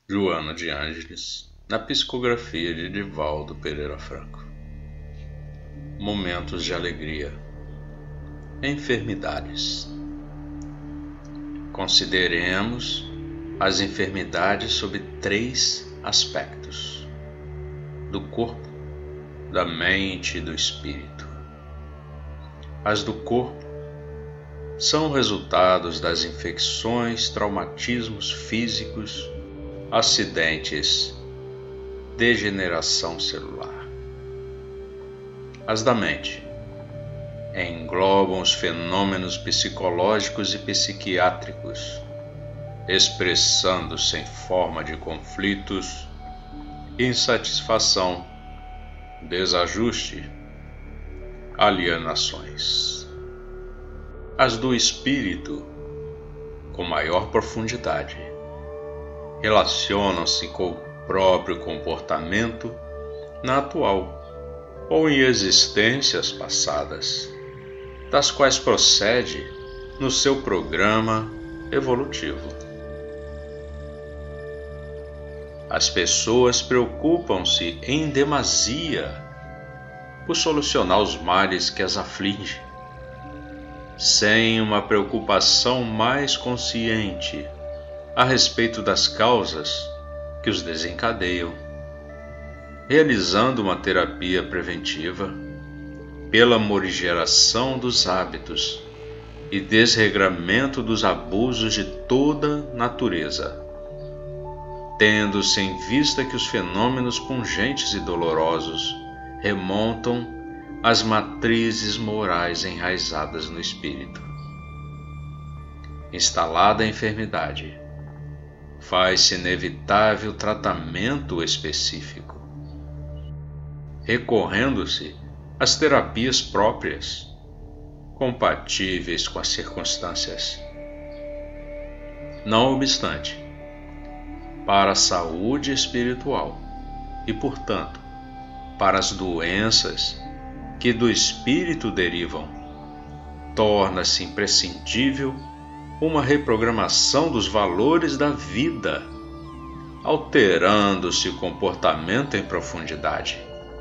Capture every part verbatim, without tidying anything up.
Joana de Ângeles, na psicografia de Divaldo Pereira Franco. Momentos de alegria. Enfermidades. Consideremos as enfermidades sob três aspectos: do corpo, da mente e do espírito. As do corpo são resultados das infecções, traumatismos físicos, acidentes, degeneração celular. As da mente englobam os fenômenos psicológicos e psiquiátricos, expressando-se em forma de conflitos, insatisfação, desajuste, alienações. As do espírito, com maior profundidade, relacionam-se com o próprio comportamento na atual ou em existências passadas, das quais procede no seu programa evolutivo. As pessoas preocupam-se em demasia por solucionar os males que as afligem, sem uma preocupação mais consciente a respeito das causas que os desencadeiam, realizando uma terapia preventiva pela morigeração dos hábitos e desregramento dos abusos de toda natureza, tendo-se em vista que os fenômenos pungentes e dolorosos remontam às matrizes morais enraizadas no espírito. Instalada a enfermidade, faz-se inevitável tratamento específico, recorrendo-se às terapias próprias, compatíveis com as circunstâncias. Não obstante, para a saúde espiritual e, portanto, para as doenças que do espírito derivam, torna-se imprescindível uma reprogramação dos valores da vida, alterando-se o comportamento em profundidade.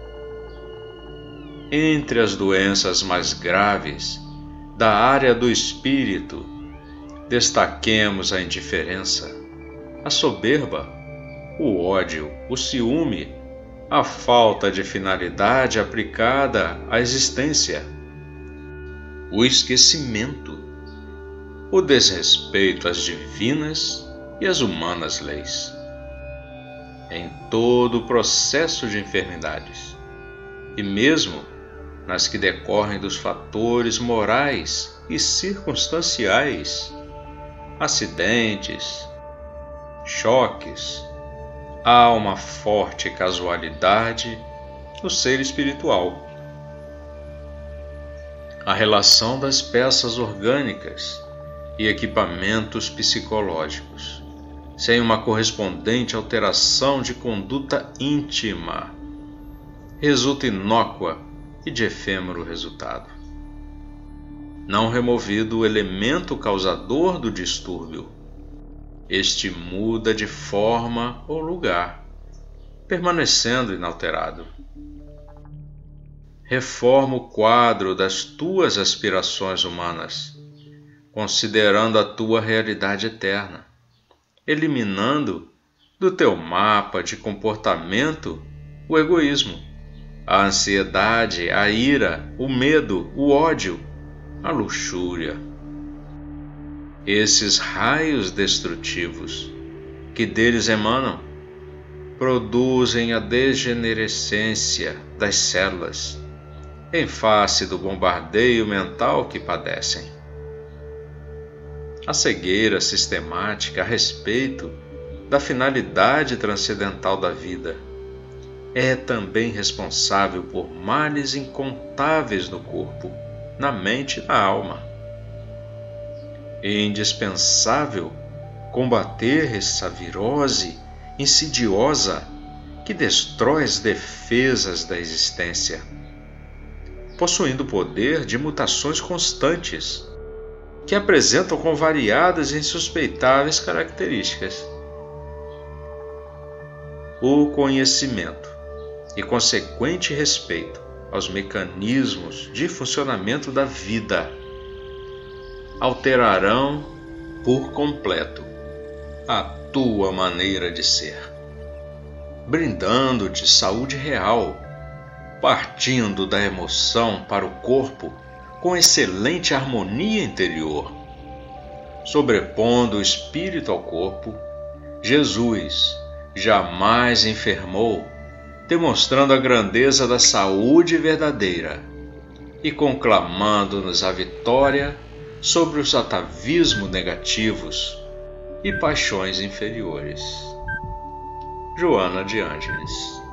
Entre as doenças mais graves da área do espírito, destaquemos a indiferença, a soberba, o ódio, o ciúme, a falta de finalidade aplicada à existência, o esquecimento, o desrespeito às divinas e às humanas leis. Em todo o processo de enfermidades, e mesmo nas que decorrem dos fatores morais e circunstanciais, acidentes, choques, há uma forte casualidade no ser espiritual. A relação das peças orgânicas e equipamentos psicológicos, sem uma correspondente alteração de conduta íntima, resulta inócua e de efêmero resultado. Não removido o elemento causador do distúrbio, este muda de forma ou lugar, permanecendo inalterado. Reforma o quadro das tuas aspirações humanas, considerando a tua realidade eterna, eliminando do teu mapa de comportamento o egoísmo, a ansiedade, a ira, o medo, o ódio, a luxúria. Esses raios destrutivos que deles emanam produzem a degenerescência das células em face do bombardeio mental que padecem. A cegueira sistemática a respeito da finalidade transcendental da vida é também responsável por males incontáveis no corpo, na mente e na alma. É indispensável combater essa virose insidiosa que destrói as defesas da existência, possuindo o poder de mutações constantes, que apresentam com variadas e insuspeitáveis características. o conhecimento e consequente respeito aos mecanismos de funcionamento da vida alterarão por completo a tua maneira de ser, brindando-te saúde real, partindo da emoção para o corpo com excelente harmonia interior. Sobrepondo o espírito ao corpo, Jesus jamais enfermou, demonstrando a grandeza da saúde verdadeira e conclamando-nos a vitória sobre os atavismos negativos e paixões inferiores. Joana de Ângeles.